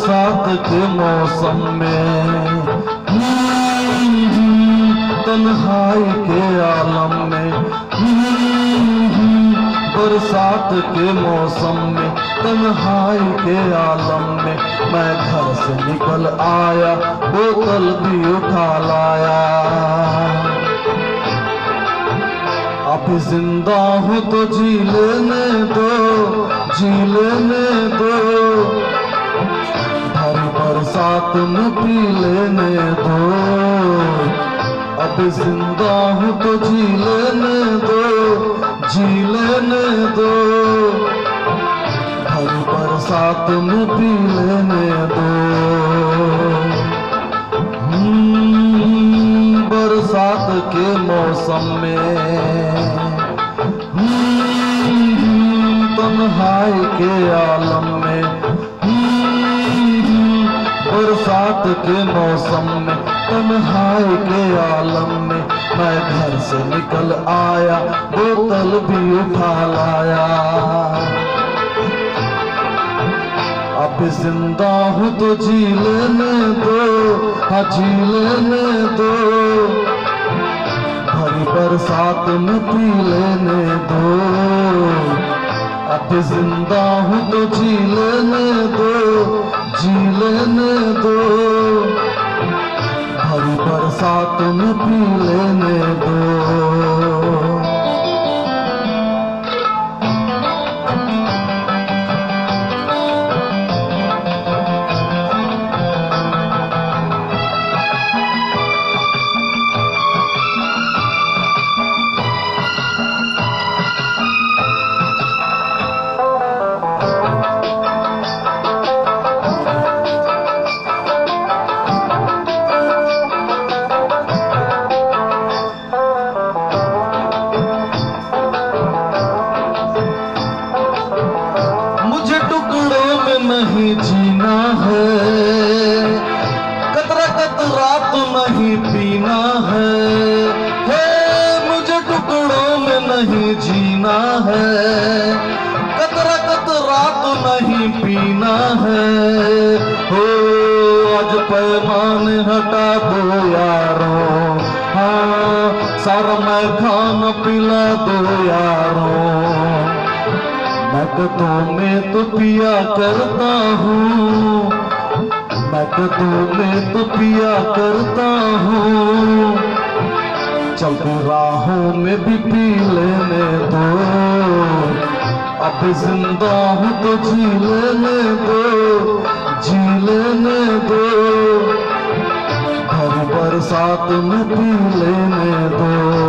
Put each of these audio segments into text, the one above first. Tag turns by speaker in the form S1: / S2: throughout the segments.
S1: बरसात के मौसम में, तन्हाई के आलम में, बरसात के मौसम में, तन्हाई के आलम में, मैं घर से निकल आया, बोतल भी उठा लाया। अभी जिंदा हूँ तो जी लेने दो, जी लेने दो, भरी बरसात में पी लेने दो। अभी जिंदा हूँ तो जी लेने दो, जी लेने दो, भरी बरसात में पी लेने दो। बरसात के मौसम में, तन्हाई के आलम में, बरसात के मौसम में, तन्हाई के आलम में, मैं घर से निकल आया, बोतल भी उठा लाया। अब जिंदा हूँ तो जी लेने दो, हाँ जी लेने दो, भरी बरसात में पी लेने दो। अब जिंदा हूँ तो जी लेने दो, जी लेने दो, भरी बरसात में पी लेने दो। नहीं जीना है, कतरा कतरा तो नहीं पीना है, मुझे टुकड़ों में नहीं जीना है, कतरा कतरा तो नहीं पीना है। हो आज पैमाने हटा दो यारों, हाँ सारा मैं खाना पिला दो यारों। मैं कदों में तो पिया करता हूँ, मैं कदों में तो पिया करता हूँ, चलती राहों में भी पी लेने दो। अब जिंदा हूँ तो जी लेने दो, जी लेने दो, भरी बरसात में पी लेने दो।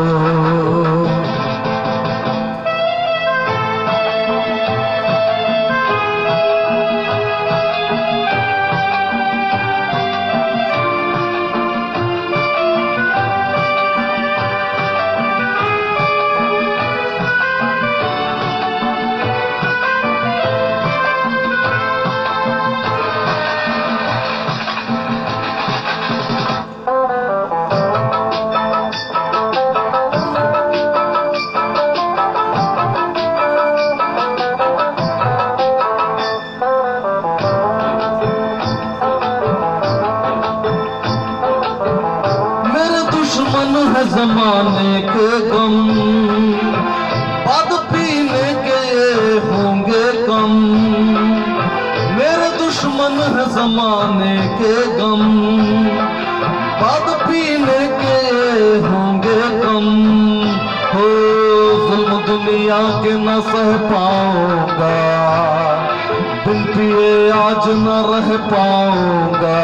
S1: दुश्मन है जमाने के गम, बाद पीने के ये होंगे कम। मेरे दुश्मन है जमाने के गम, बाद पीने के ये होंगे कम। हो जुल्म दुनिया के न सह पाऊंगा, बिन पिए आज न रह पाऊंगा।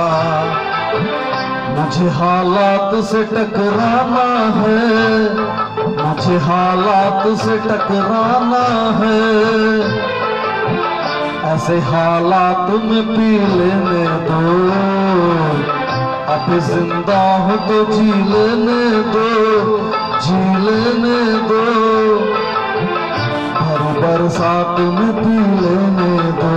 S1: मुझे हालात से टकराना है, मुझे हालात से टकराना है, ऐसे हालात में पी लेने दो। अब जिंदा हो तो जी लेने दो, जी लेने दो, हर बरसात में पी लेने दो।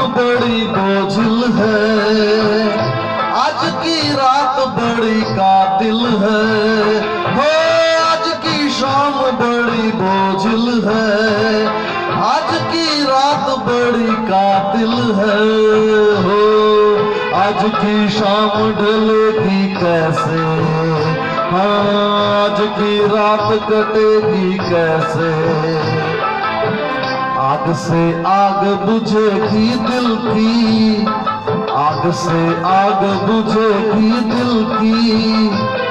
S1: बड़ी बोझिल है, आज की रात बड़ी कातिल है। हो आज की शाम बड़ी बोझिल है, आज की रात बड़ी कातिल है। हो आज की शाम ढलेगी कैसे, आज की रात कटेगी कैसे। आग से आग बुझेगी दिल की, आग से आग बुझेगी दिल की।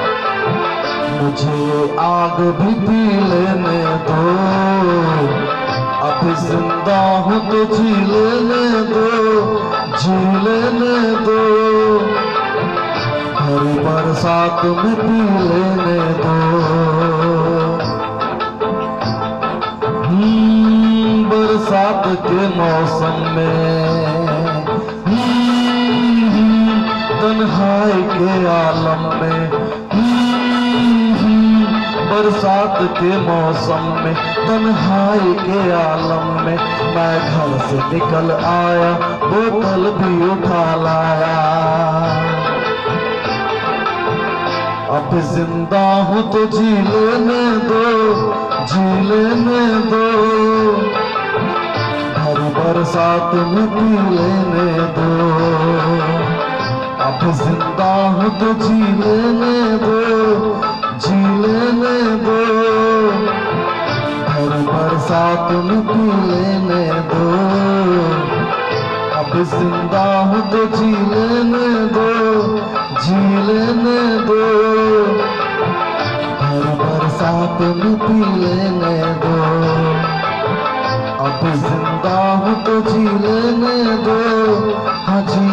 S1: मुझे आग भी पी लेने दो, अब जिंदा हूँ तो जी लेने दो, जी लेने दो। हरी बरसात में पी लेने दो। बरसात के मौसम में, तन्हाई के आलम में, बरसात के मौसम में, तन्हाई के आलम में, मैं घर से निकल आया, बोतल भी उठा लाया। अब जिंदा हूँ तो जी लेने दो, जी लेने दो। हर बरसात में पी लेने दो। अब जिंदा हूँ तो जी लेने दो, जी लेने दो। हर बरसात में पी लेने दो। अब जिंदा हूँ तो जी लेने दो, जी लेने दो। हर बरसात में पी लेने दो। अब जिंदा हूँ तो जी लेने दो, हाँ जी